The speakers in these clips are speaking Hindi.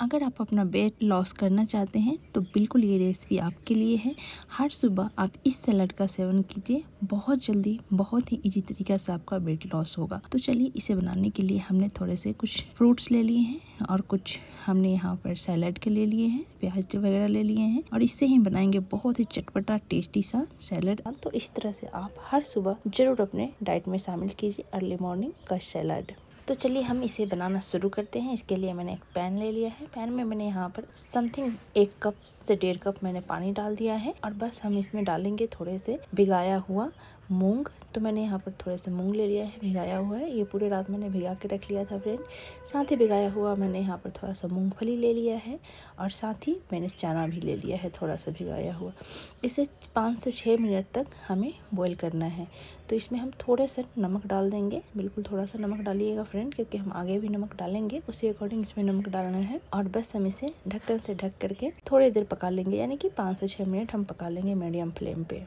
अगर आप अपना वेट लॉस करना चाहते हैं तो बिल्कुल ये रेसिपी आपके लिए है। हर सुबह आप इस सलाद का सेवन कीजिए, बहुत जल्दी बहुत ही इजी तरीके से आपका वेट लॉस होगा। तो चलिए इसे बनाने के लिए हमने थोड़े से कुछ फ्रूट्स ले लिए हैं और कुछ हमने यहाँ पर सैलड के ले लिए हैं, प्याज वगैरह ले लिए हैं और इससे ही बनाएंगे बहुत ही चटपटा टेस्टी सा सैलड। तो इस तरह से आप हर सुबह जरूर अपने डाइट में शामिल कीजिए अर्ली मॉर्निंग का सैलड। तो चलिए हम इसे बनाना शुरू करते हैं। इसके लिए मैंने एक पैन ले लिया है। पैन में मैंने यहाँ पर समथिंग 1 कप से 1.5 कप मैंने पानी डाल दिया है और बस हम इसमें डालेंगे थोड़े से भिगाया हुआ मूंग। तो मैंने यहाँ पर थोड़े से मूंग ले लिया है, भिगाया हुआ है। ये पूरे रात मैंने भिगा के रख लिया था फ्रेंड। साथ ही भिगाया हुआ मैंने यहाँ पर थोड़ा सा मूंगफली ले लिया है और साथ ही मैंने चना भी ले लिया है थोड़ा सा भिगाया हुआ। इसे 5 से 6 मिनट तक हमें बॉईल करना है। तो इसमें हम थोड़े से नमक डाल देंगे, बिल्कुल थोड़ा सा नमक डालिएगा फ्रेंड, क्योंकि हम आगे भी नमक डालेंगे, उसी अकॉर्डिंग इसमें नमक डालना है। और बस हम इसे ढक्कन से ढक करके थोड़ी देर पका लेंगे, यानी कि 5 से 6 मिनट हम पका लेंगे मीडियम फ्लेम पे।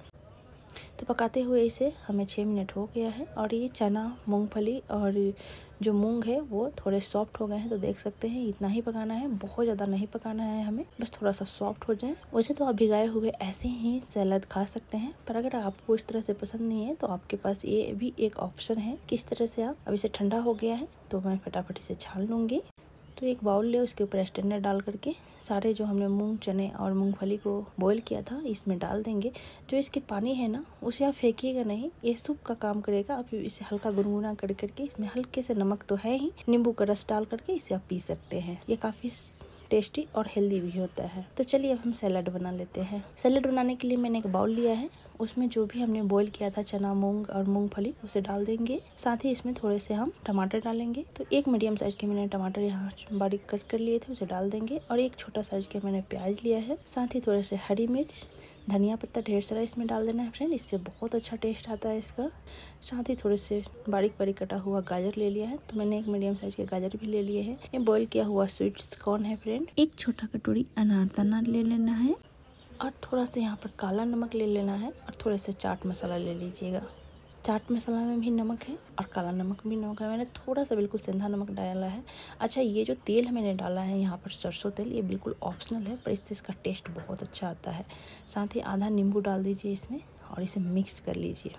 तो पकाते हुए इसे हमें 6 मिनट हो गया है और ये चना, मूंगफली और जो मूंग है वो थोड़े सॉफ्ट हो गए हैं। तो देख सकते हैं इतना ही पकाना है, बहुत ज़्यादा नहीं पकाना है हमें, बस थोड़ा सा सॉफ्ट हो जाए। वैसे तो आप भिगाए हुए ऐसे ही सैलड खा सकते हैं, पर अगर आपको इस तरह से पसंद नहीं है तो आपके पास ये भी एक ऑप्शन है कि इस तरह से आप, अब इसे ठंडा हो गया है तो मैं फटाफट इसे छान लूँगी। तो एक बाउल ले, उसके ऊपर स्टैंडर डाल करके सारे जो हमने मूंग, चने और मूंगफली को बॉईल किया था इसमें डाल देंगे। जो इसके पानी है ना उसे आप फेंकिएगा नहीं, ये सूप का काम करेगा। आप इसे हल्का गुनगुना कर करके इसमें हल्के से नमक तो है ही, नींबू का रस डाल करके इसे आप पी सकते हैं। ये काफ़ी टेस्टी और हेल्दी भी होता है। तो चलिए अब हम सैलड बना लेते हैं। सैलड बनाने के लिए मैंने एक बाउल लिया है, उसमें जो भी हमने बॉईल किया था चना, मूंग और मूंगफली उसे डाल देंगे। साथ ही इसमें थोड़े से हम टमाटर डालेंगे। तो एक मीडियम साइज के मैंने टमाटर यहाँ बारीक कट कर लिए थे, उसे डाल देंगे। और एक छोटा साइज के मैंने प्याज लिया है। साथ ही थोड़े से हरी मिर्च, धनिया पत्ता ढेर सारा इसमें डाल देना है फ्रेंड, इससे बहुत अच्छा टेस्ट आता है इसका। साथ ही थोड़े से बारीक बारीक कटा हुआ गाजर ले लिया है, तो मैंने एक मीडियम साइज के गाजर भी ले लिए हैं। ये बॉईल किया हुआ स्वीट्स कॉर्न है फ्रेंड। एक छोटा कटोरी अनारदाना ले लेना है और थोड़ा सा यहाँ पर काला नमक ले लेना है और थोड़े से चाट मसाला ले लीजिएगा। चाट मसाला में भी नमक है और काला नमक भी नमक है। मैंने थोड़ा सा बिल्कुल सेंधा नमक डाला है। अच्छा, ये जो तेल मैंने डाला है यहाँ पर सरसों तेल, ये बिल्कुल ऑप्शनल है, पर इससे इसका टेस्ट बहुत अच्छा आता है। साथ ही आधा नींबू डाल दीजिए इसमें और इसे मिक्स कर लीजिए।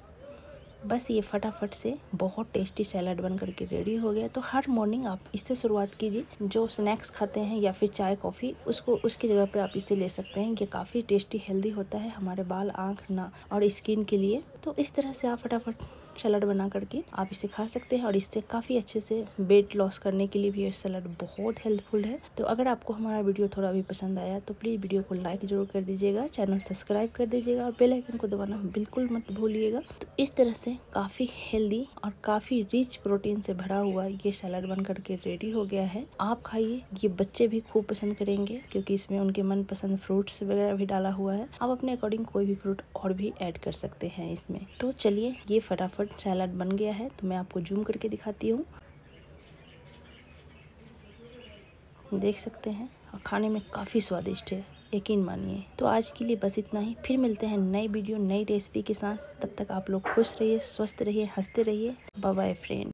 बस ये फटाफट से बहुत टेस्टी सैलड बन करके रेडी हो गया। तो हर मॉर्निंग आप इससे शुरुआत कीजिए। जो स्नैक्स खाते हैं या फिर चाय कॉफ़ी, उसको उसकी जगह पे आप इसे ले सकते हैं। ये काफ़ी टेस्टी हेल्दी होता है हमारे बाल, आँख, नाक और स्किन के लिए। तो इस तरह से आप फटाफट सलाद बना करके आप इसे खा सकते हैं और इससे काफ़ी अच्छे से वेट लॉस करने के लिए भी ये सलाद बहुत हेल्पफुल है। तो अगर आपको हमारा वीडियो थोड़ा भी पसंद आया तो प्लीज़ वीडियो को लाइक जरूर कर दीजिएगा, चैनल सब्सक्राइब कर दीजिएगा और बेल आइकन को दबाना बिल्कुल मत भूलिएगा। तो इस तरह से काफ़ी हेल्दी और काफ़ी रिच प्रोटीन से भरा हुआ ये सलाद बन करके रेडी हो गया है। आप खाइए, ये बच्चे भी खूब पसंद करेंगे क्योंकि इसमें उनके मनपसंद फ्रूट्स वगैरह भी डाला हुआ है। आप अपने अकॉर्डिंग कोई भी फ्रूट और भी ऐड कर सकते हैं इसमें। तो चलिए ये फटाफट सैलड बन गया है, तो मैं आपको जूम करके दिखाती हूँ। देख सकते हैं और खाने में काफ़ी स्वादिष्ट है, यकीन मानिए। तो आज के लिए बस इतना ही, फिर मिलते हैं नई वीडियो नई रेसिपी के साथ। तब तक आप लोग खुश रहिए, स्वस्थ रहिए, हंसते रहिए। Bye bye friend.